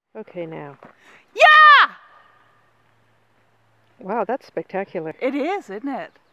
Okay, now. Yeah! Wow, that's spectacular. It is, isn't it?